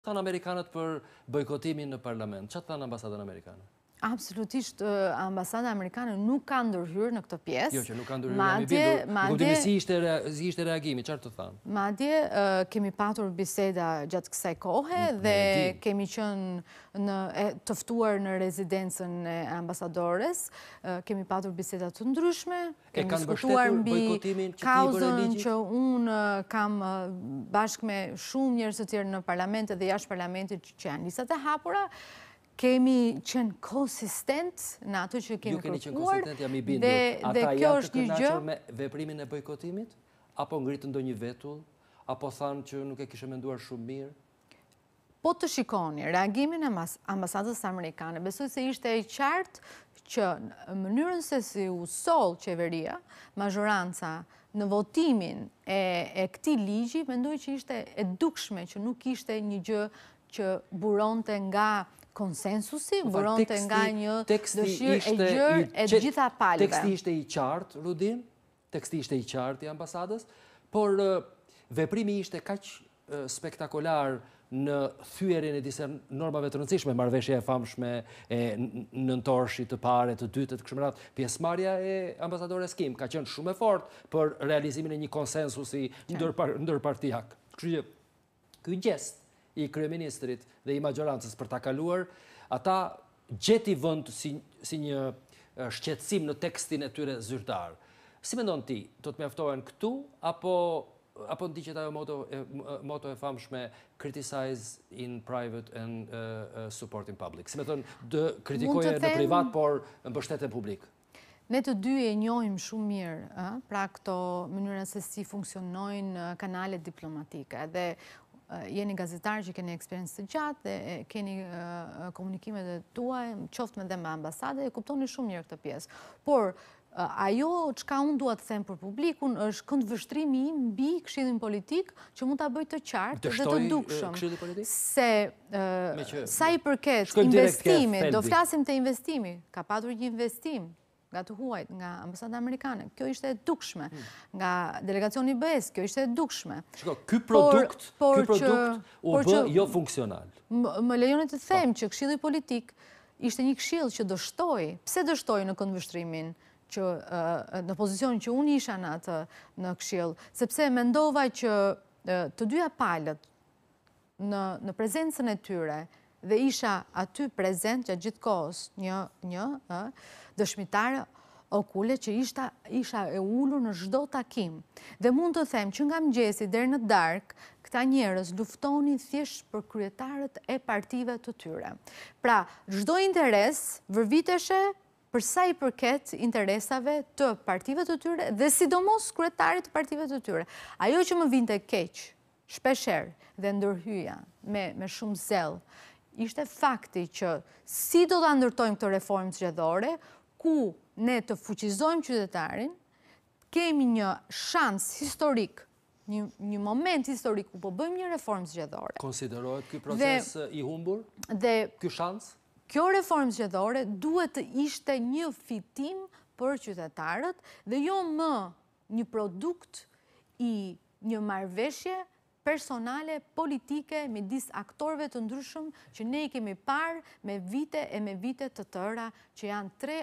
Thanë Amerikanët për bojkotimin në parlament? Çfarë thanë Ambasadën Amerikane? Absolutisht, Ambasada Amerikane nuk ka ndërhyrë në këtë pjesë. Jo, që nuk ka ndërhyrë, jam i bindur. Nuk kuptimi si ishte reagimi, çfarë të thanë? Madje kemi patur biseda gjatë kësaj kohe dhe kemi qenë të ftuar në rezidencën e ambasadores, kemi patur biseda të ndryshme, kemi diskutuar mbi kauzën që unë kam bashkë me shumë njerëz të tjerë në parlamentet dhe jashtë parlamentit që janë listat e hapura. Kemi qenë konsistent në ato që kemi kërkuar dhe kjo është një gjë me veprimin e bojkotimit apo ngritën ndonjë vetull apo thanë që nuk e kishte menduar shumë mirë? Po të shikoni reagimin e ambasadës amerikane, besoj se ishte e qartë që në mënyrën se si u soll qeveria, mazhoranca në votimin e këtij ligji, mendoj që ishte e dukshme që nuk ishte një gjë që buronte nga konsensusi, buronte nga një dëshirë e gjërë e gjitha palëve. Teksti ishte i qartë, Rudin, teksti ishte i qartë i ambasadës, por veprimi ishte kaq spektakolar në thyerjen e disa normave të rëndësishme, marrëveshja e famshme e nëntorshit të parë, të dytë, të kështu me radhë, pjesëmarrja e ambasadores Kim ka qenë shumë e fortë për realizimin e një konsensusi ndërpartijak. Kështu që ky gest i kryeministrit dhe i majorancës për ta kaluar, ata gjeti vend si një shqetësim në tekstin e tyre zyrtar. Si mendon ti, do të mjaftohen këtu apo ndiqet ajo moto e famshme criticize in private and support in public? Si më thon, kritikoje në privat por mbështet në publik. Ne të dy e njohim shumë mirë, pra këto mënyra se si funksionojnë kanalet diplomatike dhe jeni gazetarë që keni eksperiencë të gjatë dhe keni komunikimet e tuaj, qoftë me me ambasade, e kuptoni shumë mirë këtë pjesë. Por, ajo çka unë dua të them për publikun është këndvështrimi im mbi këshillin politik që mund ta bëj të qartë dhe të dukshëm. Se sa i përket investimit, do flasim të investimi, ka patur një investim nga të huajt, nga Ambasada Amerikane. Kjo ishte e dukshme. Nga delegacioni BE-s, kjo ishte e dukshme. Shiko, ky produkt u bë jo funksional. Më lejoni të them që këshilli politik ishte një këshill që dështoi. Pse dështoi në këndvështrimin? Në pozicionin që unë isha në këshill, sepse mendova që të dyja palët në prezencën e tyre dhe isha aty prezent gjatë gjithë kohës një dëshmitare okule që isha e ulur në çdo takim. Dhe mund të them që nga mëngjesi deri në darkë, këta njerëz luftonin thjesht për kryetarët e partive të tyre. Pra, çdo interes vërviteshe për sa i përket interesave të partive të tyre dhe sidomos kryetarit të partive të tyre. Ajo që më vinte keq, shpeshherë dhe ndërhyja me shumë zell, ishte fakti që si do ta ndërtojmë këtë reformë zgjedhore, ku ne të fuqizojmë qytetarin, kemi një shans historik, një moment historik ku po bëjmë një reformë zgjedhore. Konsiderohet ky proces i humbur? Ky shans? Kjo reformë zgjedhore duhet të ishte një fitim për qytetarët dhe jo më një produkt i një marrëveshje personale, politike, midis aktorëve të ndryshëm që ne i kemi parë me vite e me vite të tëra që janë 3